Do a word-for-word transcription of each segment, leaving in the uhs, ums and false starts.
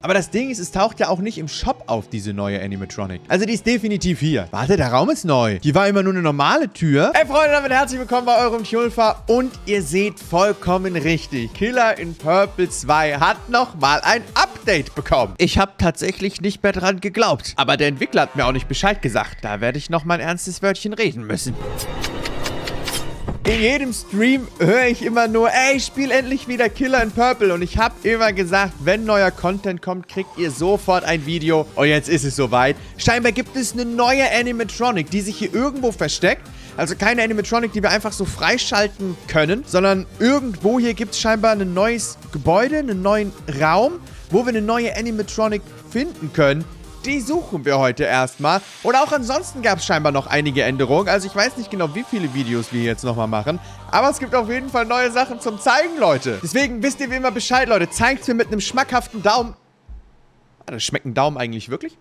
Aber das Ding ist, es taucht ja auch nicht im Shop auf, diese neue Animatronic. Also die ist definitiv hier. Warte, der Raum ist neu. Hier war immer nur eine normale Tür. Hey Freunde, damit herzlich willkommen bei eurem Tulfa. Und ihr seht vollkommen richtig. Killer in Purple zwei hat nochmal ein Update bekommen. Ich habe tatsächlich nicht mehr dran geglaubt. Aber der Entwickler hat mir auch nicht Bescheid gesagt. Da werde ich nochmal ein ernstes Wörtchen reden müssen. In jedem Stream höre ich immer nur, ey, spiel endlich wieder Killer in Purple. Und ich habe immer gesagt, wenn neuer Content kommt, kriegt ihr sofort ein Video. Und jetzt ist es soweit. Scheinbar gibt es eine neue Animatronic, die sich hier irgendwo versteckt. Also keine Animatronic, die wir einfach so freischalten können, sondern irgendwo hier gibt es scheinbar ein neues Gebäude, einen neuen Raum, wo wir eine neue Animatronic finden können. Die suchen wir heute erstmal. Und auch ansonsten gab es scheinbar noch einige Änderungen. Also ich weiß nicht genau, wie viele Videos wir jetzt nochmal machen. Aber es gibt auf jeden Fall neue Sachen zum Zeigen, Leute. Deswegen wisst ihr wie immer Bescheid, Leute. Zeigt es mir mit einem schmackhaften Daumen. Das schmeckt ein Daumen eigentlich wirklich?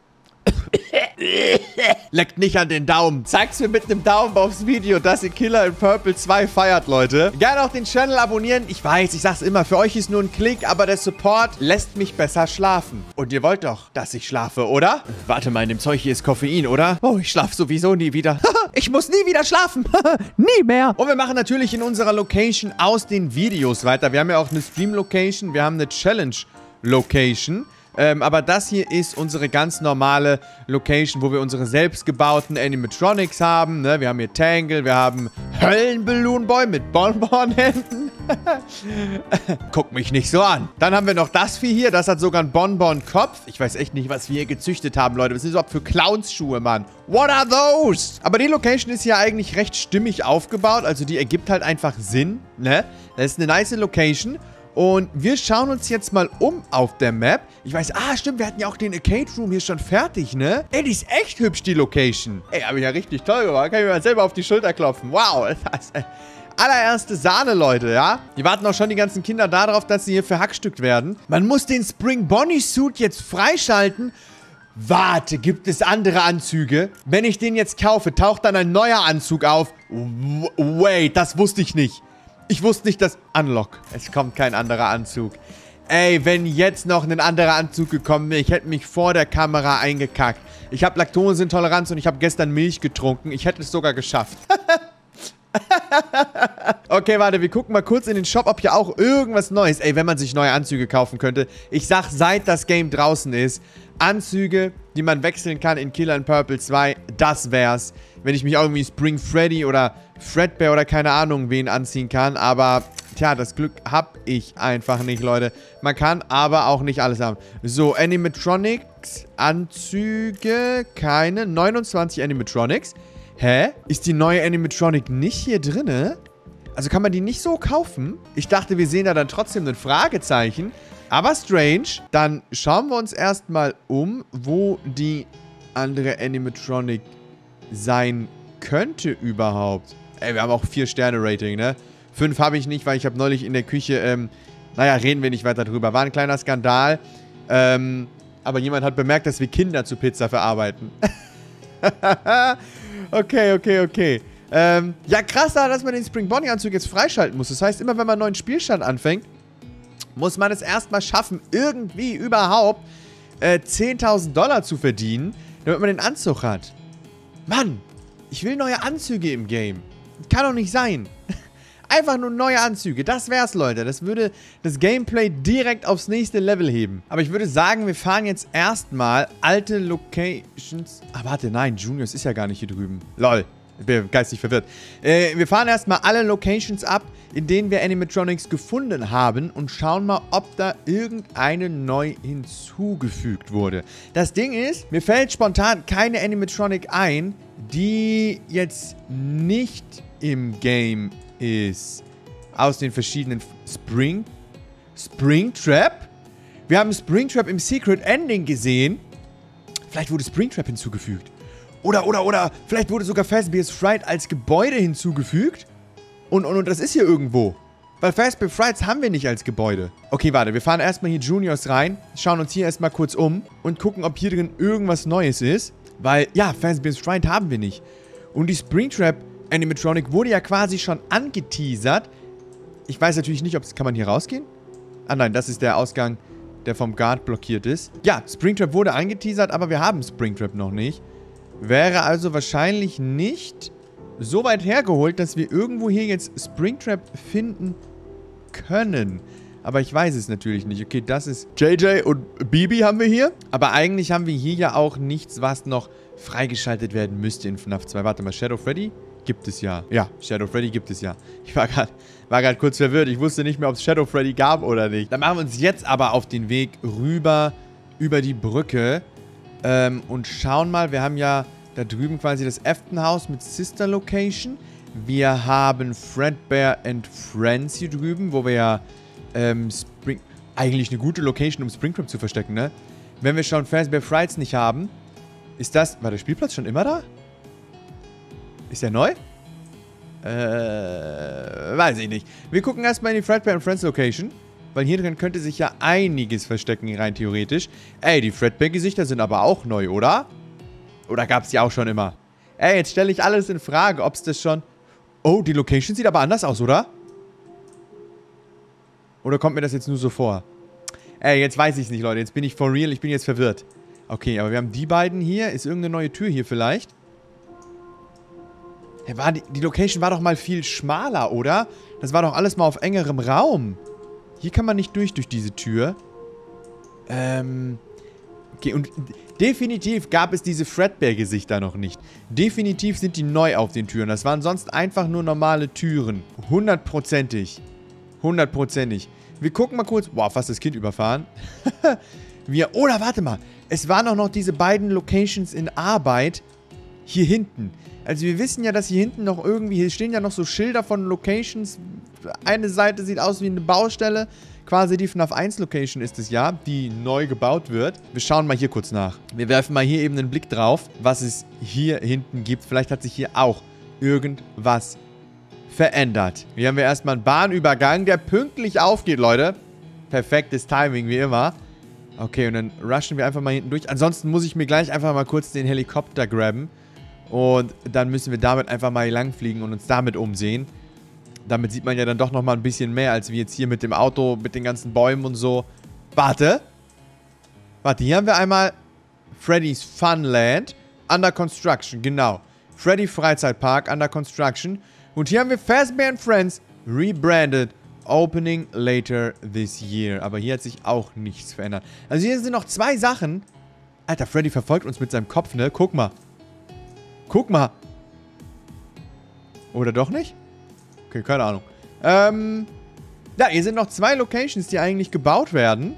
Leckt nicht an den Daumen. Zeigt's mir mit einem Daumen aufs Video, dass ihr Killer in Purple zwei feiert, Leute. Gerne auch den Channel abonnieren. Ich weiß, ich sag's immer, für euch ist nur ein Klick, aber der Support lässt mich besser schlafen. Und ihr wollt doch, dass ich schlafe, oder? Warte mal, in dem Zeug hier ist Koffein, oder? Oh, ich schlafe sowieso nie wieder. Ich muss nie wieder schlafen. Nie mehr. Und wir machen natürlich in unserer Location aus den Videos weiter. Wir haben ja auch eine Stream-Location, wir haben eine Challenge-Location. Ähm, aber das hier ist unsere ganz normale Location, wo wir unsere selbstgebauten Animatronics haben. Ne? Wir haben hier Tangle, wir haben Höllenballoon-Boy mit Bonbon-Händen. Guck mich nicht so an. Dann haben wir noch das Vieh hier, das hat sogar einen Bonbon-Kopf. Ich weiß echt nicht, was wir hier gezüchtet haben, Leute. Was sind das überhaupt für Clownsschuhe, Mann? What are those? Aber die Location ist hier eigentlich recht stimmig aufgebaut. Also die ergibt halt einfach Sinn, ne? Das ist eine nice Location. Und wir schauen uns jetzt mal um auf der Map. Ich weiß, ah, stimmt, wir hatten ja auch den Arcade Room hier schon fertig, ne? Ey, die ist echt hübsch, die Location. Ey, habe ich ja richtig toll gemacht. Kann ich mir mal selber auf die Schulter klopfen. Wow, das ist allererste Sahne, Leute, ja? Die warten auch schon die ganzen Kinder darauf, dass sie hier verhackstückt werden. Man muss den Spring Bonnie Suit jetzt freischalten. Warte, gibt es andere Anzüge? Wenn ich den jetzt kaufe, taucht dann ein neuer Anzug auf. Wait, das wusste ich nicht. Ich wusste nicht, dass... Unlock. Es kommt kein anderer Anzug. Ey, wenn jetzt noch ein anderer Anzug gekommen wäre, ich hätte mich vor der Kamera eingekackt. Ich habe Laktoseintoleranz und ich habe gestern Milch getrunken. Ich hätte es sogar geschafft. Okay, warte, wir gucken mal kurz in den Shop, ob hier auch irgendwas Neues... Ey, wenn man sich neue Anzüge kaufen könnte. Ich sag, seit das Game draußen ist, Anzüge, die man wechseln kann in Killer in Purple zwei, das wär's. Wenn ich mich auch irgendwie Spring Freddy oder Fredbear oder keine Ahnung wen anziehen kann. Aber, tja, das Glück hab ich einfach nicht, Leute. Man kann aber auch nicht alles haben. So, Animatronics, Anzüge, keine. neunundzwanzig Animatronics. Hä? Ist die neue Animatronic nicht hier drinne? Also kann man die nicht so kaufen? Ich dachte, wir sehen da dann trotzdem ein Fragezeichen. Aber strange. Dann schauen wir uns erstmal um, wo die andere Animatronic sein könnte überhaupt. Ey, wir haben auch vier Sterne Rating, ne? fünf habe ich nicht, weil ich habe neulich in der Küche, ähm, naja, reden wir nicht weiter drüber. War ein kleiner Skandal. Ähm, aber jemand hat bemerkt, dass wir Kinder zu Pizza verarbeiten. Okay, okay, okay. Ähm, ja, krass, dass man den Spring Bonnie Anzug jetzt freischalten muss. Das heißt, immer wenn man einen neuen Spielstand anfängt, muss man es erstmal schaffen, irgendwie überhaupt äh, zehntausend Dollar zu verdienen, damit man den Anzug hat. Mann, ich will neue Anzüge im Game. Kann doch nicht sein. Einfach nur neue Anzüge. Das wär's, Leute. Das würde das Gameplay direkt aufs nächste Level heben. Aber ich würde sagen, wir fahren jetzt erstmal alte Locations... Ah, warte, nein, Juniors ist ja gar nicht hier drüben. Lol. Ich bin geistig verwirrt. Äh, wir fahren erstmal alle Locations ab, in denen wir Animatronics gefunden haben und schauen mal, ob da irgendeine neu hinzugefügt wurde. Das Ding ist, mir fällt spontan keine Animatronic ein, die jetzt nicht im Game ist. Aus den verschiedenen... Spring... Springtrap? Wir haben Springtrap im Secret Ending gesehen. Vielleicht wurde Springtrap hinzugefügt. Oder, oder, oder, vielleicht wurde sogar Fazbear's Fright als Gebäude hinzugefügt. Und, und, und das ist hier irgendwo. Weil Fazbear's Fright haben wir nicht als Gebäude. Okay, warte, wir fahren erstmal hier Juniors rein, schauen uns hier erstmal kurz um und gucken, ob hier drin irgendwas Neues ist. Weil, ja, Fazbear's Fright haben wir nicht. Und die Springtrap Animatronic wurde ja quasi schon angeteasert. Ich weiß natürlich nicht, ob es... Kann man hier rausgehen? Ah nein, das ist der Ausgang der vom Guard blockiert ist. Ja, Springtrap wurde angeteasert, aber wir haben Springtrap noch nicht. Wäre also wahrscheinlich nicht so weit hergeholt, dass wir irgendwo hier jetzt Springtrap finden können. Aber ich weiß es natürlich nicht. Okay, das ist J J und Bibi haben wir hier. Aber eigentlich haben wir hier ja auch nichts, was noch freigeschaltet werden müsste in F NAF zwei. Warte mal, Shadow Freddy gibt es ja. Ja, Shadow Freddy gibt es ja. Ich war gerade war gerade kurz verwirrt. Ich wusste nicht mehr, ob es Shadow Freddy gab oder nicht. Dann machen wir uns jetzt aber auf den Weg rüber über die Brücke. Ähm, und schauen mal, wir haben ja da drüben quasi das Afton-Haus mit Sister Location. Wir haben Fredbear and Friends hier drüben, wo wir ja ähm, Spring... Eigentlich eine gute Location, um Springtrap zu verstecken, ne? Wenn wir schon Fazbear Frights nicht haben, ist das... War der Spielplatz schon immer da? Ist der neu? Äh, weiß ich nicht. Wir gucken erstmal in die Fredbear and Friends Location, weil hier drin könnte sich ja einiges verstecken, rein theoretisch. Ey, die Fredbear-Gesichter sind aber auch neu, oder? Oder gab es die auch schon immer? Ey, jetzt stelle ich alles in Frage, ob es das schon... Oh, die Location sieht aber anders aus, oder? Oder kommt mir das jetzt nur so vor? Ey, jetzt weiß ich es nicht, Leute. Jetzt bin ich for real. Ich bin jetzt verwirrt. Okay, aber wir haben die beiden hier. Ist irgendeine neue Tür hier vielleicht? Hey, war die, die Location war doch mal viel schmaler, oder? Das war doch alles mal auf engerem Raum. Hier kann man nicht durch, durch diese Tür. Ähm... Okay, und definitiv gab es diese Fredbear-Gesichter noch nicht. Definitiv sind die neu auf den Türen. Das waren sonst einfach nur normale Türen. Hundertprozentig. Hundertprozentig. Wir gucken mal kurz. Boah, fast das Kind überfahren. Wir, oder warte mal. Es waren auch noch diese beiden Locations in Arbeit hier hinten. Also wir wissen ja, dass hier hinten noch irgendwie, hier stehen ja noch so Schilder von Locations. Eine Seite sieht aus wie eine Baustelle. Quasi die F NAF eins Location ist es ja, die neu gebaut wird. Wir schauen mal hier kurz nach. Wir werfen mal hier eben einen Blick drauf, was es hier hinten gibt. Vielleicht hat sich hier auch irgendwas verändert. Hier haben wir erstmal einen Bahnübergang, der pünktlich aufgeht, Leute. Perfektes Timing, wie immer. Okay, und dann rushen wir einfach mal hinten durch. Ansonsten muss ich mir gleich einfach mal kurz den Helikopter grabben. Und dann müssen wir damit einfach mal hier lang fliegen und uns damit umsehen. Damit sieht man ja dann doch nochmal ein bisschen mehr, als wie jetzt hier mit dem Auto, mit den ganzen Bäumen und so. Warte. Warte, hier haben wir einmal Freddy's Funland under construction. Genau. Freddy Freizeitpark under construction. Und hier haben wir Fazbear and Friends rebranded. Opening later this year. Aber hier hat sich auch nichts verändert. Also hier sind noch zwei Sachen. Alter, Freddy verfolgt uns mit seinem Kopf, ne? Guck mal. Guck mal. Oder doch nicht? Okay, keine Ahnung. Ähm, ja, hier sind noch zwei Locations, die eigentlich gebaut werden.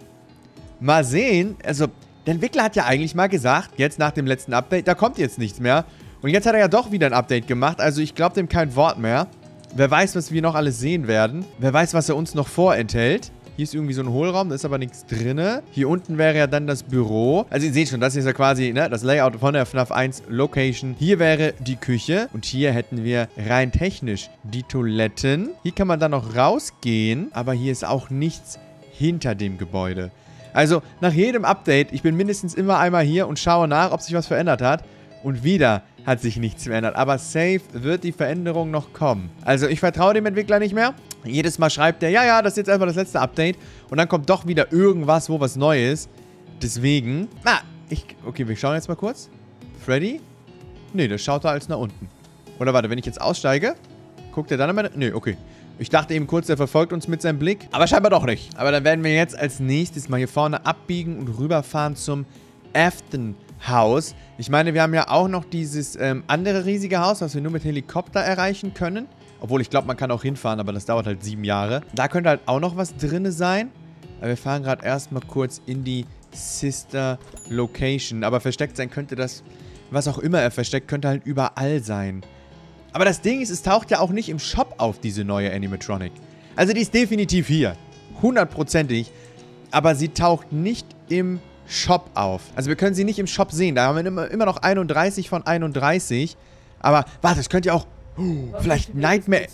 Mal sehen. Also, der Entwickler hat ja eigentlich mal gesagt, jetzt nach dem letzten Update, da kommt jetzt nichts mehr. Und jetzt hat er ja doch wieder ein Update gemacht. Also, ich glaube dem kein Wort mehr. Wer weiß, was wir noch alles sehen werden. Wer weiß, was er uns noch vorenthält. Hier ist irgendwie so ein Hohlraum, da ist aber nichts drin. Hier unten wäre ja dann das Büro. Also ihr seht schon, das ist ja quasi ne, das Layout von der F NAF eins Location. Hier wäre die Küche und hier hätten wir rein technisch die Toiletten. Hier kann man dann noch rausgehen, aber hier ist auch nichts hinter dem Gebäude. Also nach jedem Update, ich bin mindestens immer einmal hier und schaue nach, ob sich was verändert hat. Und wieder hat sich nichts verändert. Aber safe wird die Veränderung noch kommen. Also ich vertraue dem Entwickler nicht mehr. Jedes Mal schreibt er, ja, ja, das ist jetzt einfach das letzte Update. Und dann kommt doch wieder irgendwas, wo was Neues. Deswegen, ah, ich, okay, wir schauen jetzt mal kurz. Freddy? Nee, der schaut da als nach unten. Oder warte, wenn ich jetzt aussteige, guckt er dann an meine... Nee, okay. Ich dachte eben kurz, er verfolgt uns mit seinem Blick. Aber scheinbar doch nicht. Aber dann werden wir jetzt als nächstes mal hier vorne abbiegen und rüberfahren zum Afton Haus. Ich meine, wir haben ja auch noch dieses ähm, andere riesige Haus, was wir nur mit Helikopter erreichen können. Obwohl, ich glaube, man kann auch hinfahren, aber das dauert halt sieben Jahre. Da könnte halt auch noch was drin sein. Aber wir fahren gerade erstmal kurz in die Sister Location. Aber versteckt sein könnte das, was auch immer er versteckt, könnte halt überall sein. Aber das Ding ist, es taucht ja auch nicht im Shop auf, diese neue Animatronic. Also die ist definitiv hier. Hundertprozentig. Aber sie taucht nicht im Shop auf. Also wir können sie nicht im Shop sehen. Da haben wir immer, immer noch einunddreißig von einunddreißig. Aber, warte, es könnte ja auch... Oh, vielleicht Nightmare...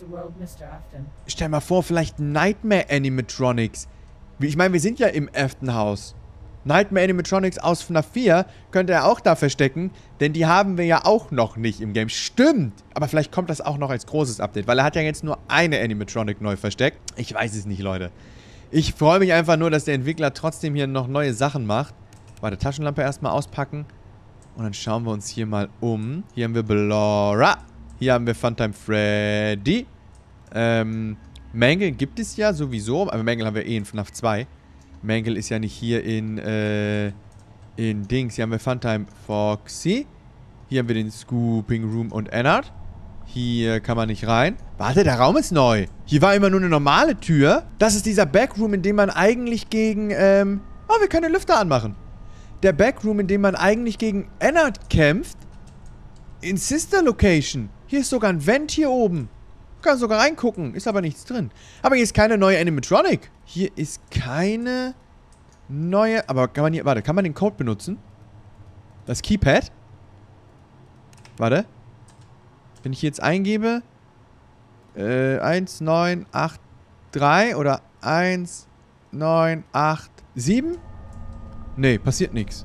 Stell mal vor, vielleicht Nightmare Animatronics. Ich meine, wir sind ja im Afton-Haus. Nightmare Animatronics aus F NAF vier könnte er auch da verstecken, denn die haben wir ja auch noch nicht im Game. Stimmt! Aber vielleicht kommt das auch noch als großes Update, weil er hat ja jetzt nur eine Animatronic neu versteckt. Ich weiß es nicht, Leute. Ich freue mich einfach nur, dass der Entwickler trotzdem hier noch neue Sachen macht. Warte, Taschenlampe erstmal auspacken. Und dann schauen wir uns hier mal um. Hier haben wir Ballora. Hier haben wir Funtime Freddy. Ähm, Mangle gibt es ja sowieso. Aber Mangle haben wir eh in F NAF zwei. Mangle ist ja nicht hier in, äh, in Dings. Hier haben wir Funtime Foxy. Hier haben wir den Scooping Room und Ennard. Hier kann man nicht rein. Warte, der Raum ist neu. Hier war immer nur eine normale Tür. Das ist dieser Backroom, in dem man eigentlich gegen, ähm... Oh, wir können den Lüfter anmachen. Der Backroom, in dem man eigentlich gegen Ennard kämpft. In Sister Location. Hier ist sogar ein Vent hier oben. Kann sogar reingucken. Ist aber nichts drin. Aber hier ist keine neue Animatronic. Hier ist keine neue... Aber kann man hier... Warte, kann man den Code benutzen? Das Keypad? Warte. Wenn ich jetzt eingebe... Äh, eins neun acht drei oder eins neun acht sieben? Nee, passiert nichts.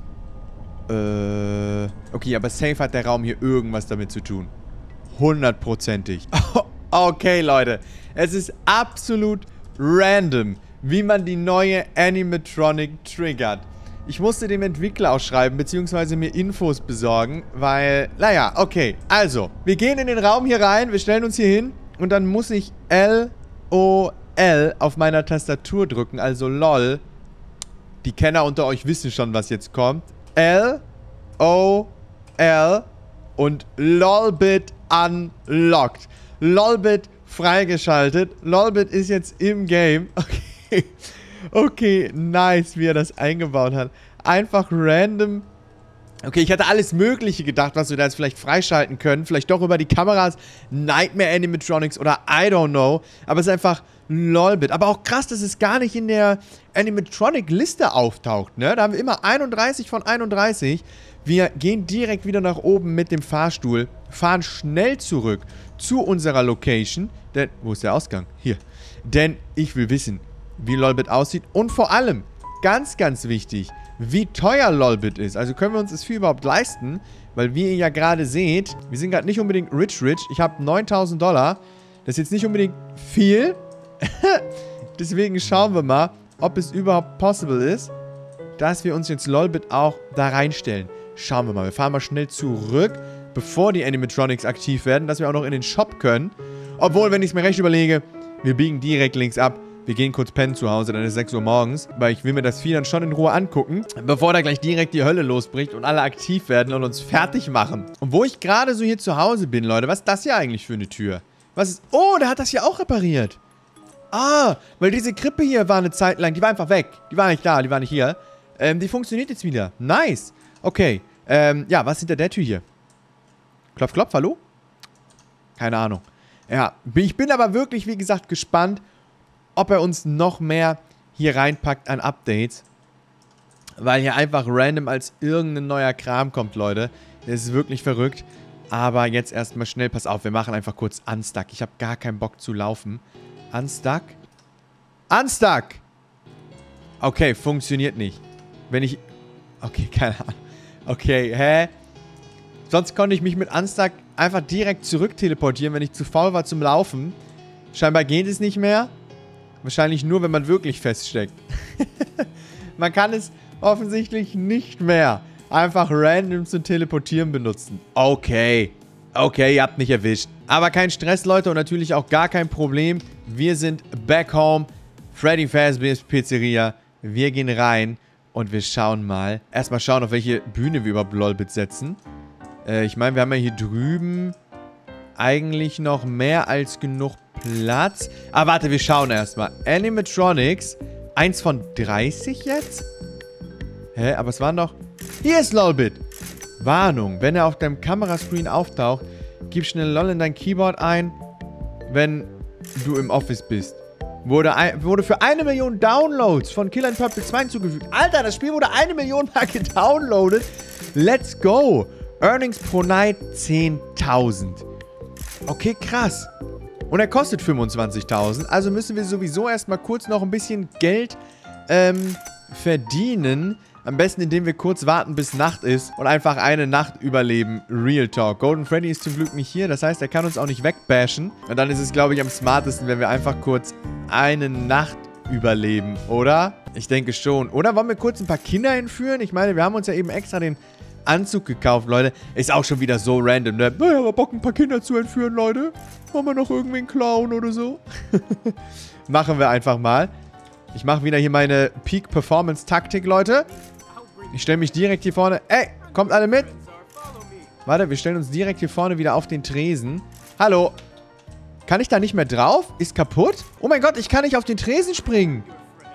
Äh... Okay, aber safe hat der Raum hier irgendwas damit zu tun. Hundertprozentig. Okay, Leute. Es ist absolut random, wie man die neue Animatronic triggert. Ich musste dem Entwickler auch schreiben, beziehungsweise mir Infos besorgen, weil... Naja, okay. Also, wir gehen in den Raum hier rein, wir stellen uns hier hin und dann muss ich L O L auf meiner Tastatur drücken, also LOL. Die Kenner unter euch wissen schon, was jetzt kommt. L O L und LOLBIT unlocked. LOLBIT freigeschaltet. LOLBIT ist jetzt im Game. Okay. Okay, nice, wie er das eingebaut hat. Einfach random. Okay, ich hatte alles Mögliche gedacht, was wir da jetzt vielleicht freischalten können. Vielleicht doch über die Kameras, Nightmare Animatronics oder I don't know. Aber es ist einfach LOLBIT. Aber auch krass, dass es gar nicht in der Animatronic-Liste auftaucht, ne? Da haben wir immer einunddreißig von einunddreißig. Wir gehen direkt wieder nach oben mit dem Fahrstuhl, fahren schnell zurück zu unserer Location. Denn, wo ist der Ausgang? Hier. Denn ich will wissen, wie LOLBIT aussieht und vor allem, ganz, ganz wichtig, wie teuer LOLBIT ist. Also können wir uns das viel überhaupt leisten, weil wie ihr ja gerade seht, wir sind gerade nicht unbedingt rich rich. Ich habe neuntausend Dollar. Das ist jetzt nicht unbedingt viel. Deswegen schauen wir mal, ob es überhaupt possible ist, dass wir uns jetzt LOLBIT auch da reinstellen. Schauen wir mal. Wir fahren mal schnell zurück, bevor die Animatronics aktiv werden, dass wir auch noch in den Shop können. Obwohl, wenn ich es mir recht überlege, wir biegen direkt links ab. Wir gehen kurz pennen zu Hause, dann ist es sechs Uhr morgens, weil ich will mir das Vieh dann schon in Ruhe angucken, bevor da gleich direkt die Hölle losbricht und alle aktiv werden und uns fertig machen. Und wo ich gerade so hier zu Hause bin, Leute, was ist das hier eigentlich für eine Tür? Was ist... Oh, der hat das hier auch repariert. Ah, weil diese Krippe hier war eine Zeit lang, die war einfach weg. Die war nicht da, die war nicht hier. Ähm, die funktioniert jetzt wieder. Nice. Okay. Ähm, ja, was ist hinter der Tür hier? Klopf, klopf, hallo? Keine Ahnung. Ja, ich bin aber wirklich, wie gesagt, gespannt, ob er uns noch mehr hier reinpackt an Updates. Weil hier einfach random als irgendein neuer Kram kommt, Leute. Das ist wirklich verrückt. Aber jetzt erstmal schnell, pass auf, wir machen einfach kurz Unstuck. Ich habe gar keinen Bock zu laufen. Unstuck? Unstuck! Okay, funktioniert nicht. Wenn ich... Okay, keine Ahnung. Okay, hä? Sonst konnte ich mich mit Unstuck einfach direkt zurück teleportieren, wenn ich zu faul war zum Laufen. Scheinbar geht es nicht mehr. Wahrscheinlich nur, wenn man wirklich feststeckt. Man kann es offensichtlich nicht mehr einfach random zum Teleportieren benutzen. Okay. Okay, ihr habt mich erwischt. Aber kein Stress, Leute, und natürlich auch gar kein Problem. Wir sind back home. Freddy Fazbear's Pizzeria. Wir gehen rein und wir schauen mal. Erstmal schauen, auf welche Bühne wir überhaupt LOLBIT setzen. Äh, ich meine, wir haben ja hier drüben eigentlich noch mehr als genug Platz. Ah, warte, wir schauen erstmal. Animatronics. eins von dreißig jetzt? Hä, aber es waren doch... Hier ist LOLBIT. Warnung. Wenn er auf deinem Kamerascreen auftaucht, gib schnell LOL in dein Keyboard ein, wenn du im Office bist. Wurde, ein, wurde für eine Million Downloads von Killer in Purple zwei hinzugefügt. Alter, das Spiel wurde eine Million Mal gedownloadet. Let's go. Earnings pro Night zehntausend. Okay, krass. Und er kostet fünfundzwanzigtausend. Also müssen wir sowieso erstmal kurz noch ein bisschen Geld ähm, verdienen. Am besten, indem wir kurz warten, bis Nacht ist und einfach eine Nacht überleben. Real Talk. Golden Freddy ist zum Glück nicht hier. Das heißt, er kann uns auch nicht wegbashen. Und dann ist es, glaube ich, am smartesten, wenn wir einfach kurz eine Nacht überleben, oder? Ich denke schon. Oder wollen wir kurz ein paar Kinder entführen? Ich meine, wir haben uns ja eben extra den Anzug gekauft, Leute. Ist auch schon wieder so random, ne? Naja, aber Bock, ein paar Kinder zu entführen, Leute. Wollen wir noch irgendwie einen Clown oder so? Machen wir einfach mal. Ich mache wieder hier meine Peak-Performance-Taktik, Leute. Ich stelle mich direkt hier vorne... Ey, kommt alle mit? Warte, wir stellen uns direkt hier vorne wieder auf den Tresen. Hallo. Kann ich da nicht mehr drauf? Ist kaputt? Oh mein Gott, ich kann nicht auf den Tresen springen.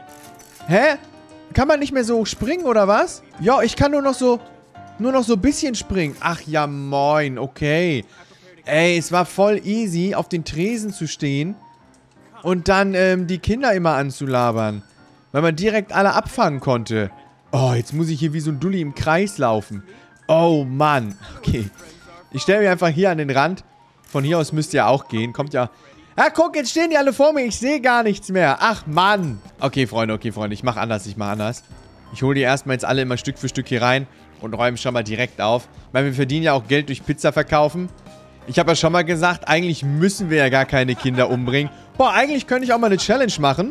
Hä? Kann man nicht mehr so springen, oder was? Ja, ich kann nur noch so... Nur noch so ein bisschen springen. Ach ja, moin. Okay. Ey, es war voll easy, auf den Tresen zu stehen und dann ähm, die Kinder immer anzulabern. Weil man direkt alle abfangen konnte. Oh, jetzt muss ich hier wie so ein Dulli im Kreis laufen. Oh, Mann. Okay. Ich stelle mich einfach hier an den Rand. Von hier aus müsst ihr auch gehen. Kommt ja... Ah, guck, jetzt stehen die alle vor mir. Ich sehe gar nichts mehr. Ach, Mann. Okay, Freunde, okay, Freunde. Ich mache anders, ich mache anders. Ich hole die erstmal jetzt alle immer Stück für Stück hier rein und räume schon mal direkt auf. Weil wir verdienen ja auch Geld durch Pizza verkaufen. Ich habe ja schon mal gesagt, eigentlich müssen wir ja gar keine Kinder umbringen. Boah, eigentlich könnte ich auch mal eine Challenge machen.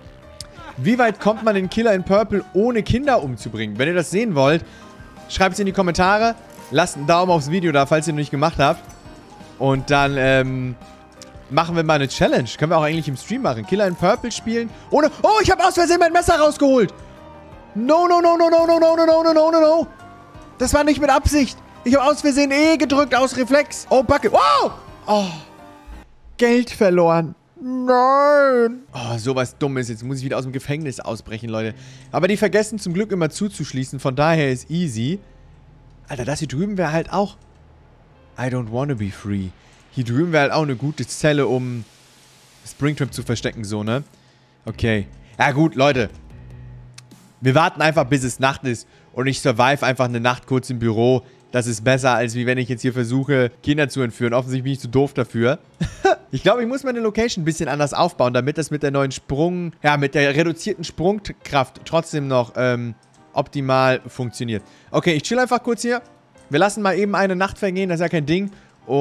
Wie weit kommt man den Killer in Purple ohne Kinder umzubringen? Wenn ihr das sehen wollt, schreibt es in die Kommentare. Lasst einen Daumen aufs Video da, falls ihr noch nicht gemacht habt. Und dann, ähm... machen wir mal eine Challenge. Können wir auch eigentlich im Stream machen. Killer in Purple spielen. Ohne... Oh, ich habe aus Versehen mein Messer rausgeholt. No, no, no, no, no, no, no, no, no, no, no, no. Das war nicht mit Absicht. Ich habe aus Versehen E gedrückt aus Reflex. Oh, Backe. Wow. Oh. Geld verloren. Nein. Oh, sowas Dummes. Jetzt muss ich wieder aus dem Gefängnis ausbrechen, Leute. Aber die vergessen zum Glück immer zuzuschließen. Von daher ist easy. Alter, das hier drüben wäre halt auch... I don't wanna be free. Hier drüben wäre halt auch eine gute Zelle, um Springtrap zu verstecken, so, ne? Okay. Ja, gut, Leute. Wir warten einfach, bis es Nacht ist und ich survive einfach eine Nacht kurz im Büro. Das ist besser, als wie wenn ich jetzt hier versuche, Kinder zu entführen. Offensichtlich bin ich zu doof dafür. Ich glaube, ich muss meine Location ein bisschen anders aufbauen, damit das mit der neuen Sprung... Ja, mit der reduzierten Sprungkraft trotzdem noch ähm, optimal funktioniert. Okay, ich chill einfach kurz hier. Wir lassen mal eben eine Nacht vergehen, das ist ja kein Ding.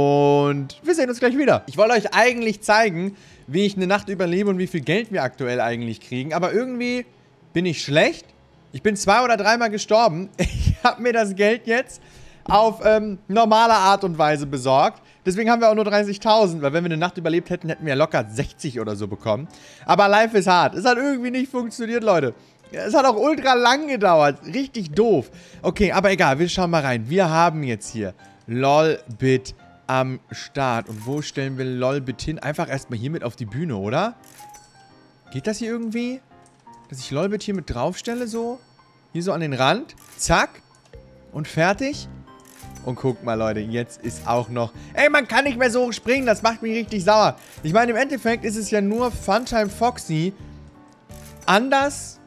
Und wir sehen uns gleich wieder. Ich wollte euch eigentlich zeigen, wie ich eine Nacht überlebe und wie viel Geld wir aktuell eigentlich kriegen. Aber irgendwie bin ich schlecht. Ich bin zwei- oder dreimal gestorben. Ich habe mir das Geld jetzt auf ähm, normale Art und Weise besorgt. Deswegen haben wir auch nur dreißigtausend, weil wenn wir eine Nacht überlebt hätten, hätten wir locker sechzig oder so bekommen. Aber life ist hart. Es hat irgendwie nicht funktioniert, Leute. Es hat auch ultra lang gedauert. Richtig doof. Okay, aber egal. Wir schauen mal rein. Wir haben jetzt hier LOLbit am Start. Und wo stellen wir LOLbit hin? Einfach erstmal hier mit auf die Bühne, oder? Geht das hier irgendwie? Dass ich LOLbit hier mit draufstelle, so? Hier so an den Rand. Zack. Und fertig. Und guck mal, Leute, jetzt ist auch noch... Ey, man kann nicht mehr so hoch springen. Das macht mich richtig sauer. Ich meine, im Endeffekt ist es ja nur Funtime Foxy. Anders.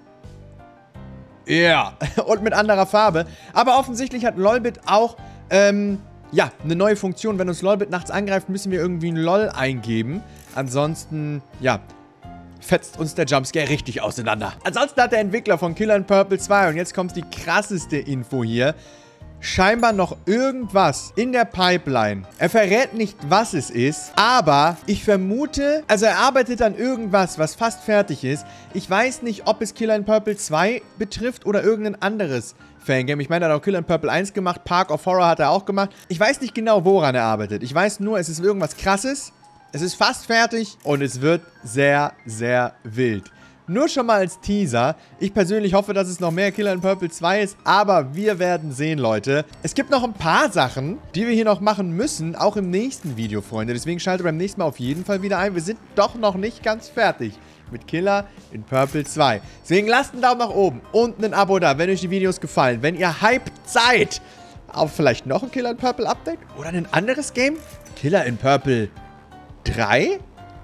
Ja. Yeah. Und mit anderer Farbe. Aber offensichtlich hat LOLbit auch... Ähm... Ja, eine neue Funktion. Wenn uns LOLbit nachts angreift, müssen wir irgendwie ein LOL eingeben. Ansonsten, ja, fetzt uns der Jumpscare richtig auseinander. Ansonsten hat der Entwickler von Killer in Purple zwei, und jetzt kommt die krasseste Info hier, scheinbar noch irgendwas in der Pipeline. Er verrät nicht, was es ist, aber ich vermute, also er arbeitet an irgendwas, was fast fertig ist. Ich weiß nicht, ob es Killer in Purple zwei betrifft oder irgendein anderes Fangame. Ich meine, er hat auch Killer in Purple eins gemacht, Park of Horror hat er auch gemacht. Ich weiß nicht genau, woran er arbeitet. Ich weiß nur, es ist irgendwas Krasses. Es ist fast fertig und es wird sehr, sehr wild. Nur schon mal als Teaser. Ich persönlich hoffe, dass es noch mehr Killer in Purple zwei ist, aber wir werden sehen, Leute. Es gibt noch ein paar Sachen, die wir hier noch machen müssen, auch im nächsten Video, Freunde. Deswegen schaltet beim nächsten Mal auf jeden Fall wieder ein. Wir sind doch noch nicht ganz fertig mit Killer in Purple zwei. Deswegen lasst einen Daumen nach oben und ein Abo da, wenn euch die Videos gefallen. Wenn ihr hyped seid auf vielleicht noch ein Killer in Purple Update oder ein anderes Game. Killer in Purple drei?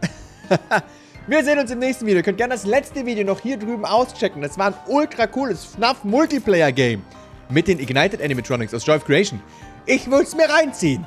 Wir sehen uns im nächsten Video. Ihr könnt gerne das letzte Video noch hier drüben auschecken. Das war ein ultra cooles F NAF Multiplayer Game mit den Ignited Animatronics aus Joy of Creation. Ich würde es mir reinziehen.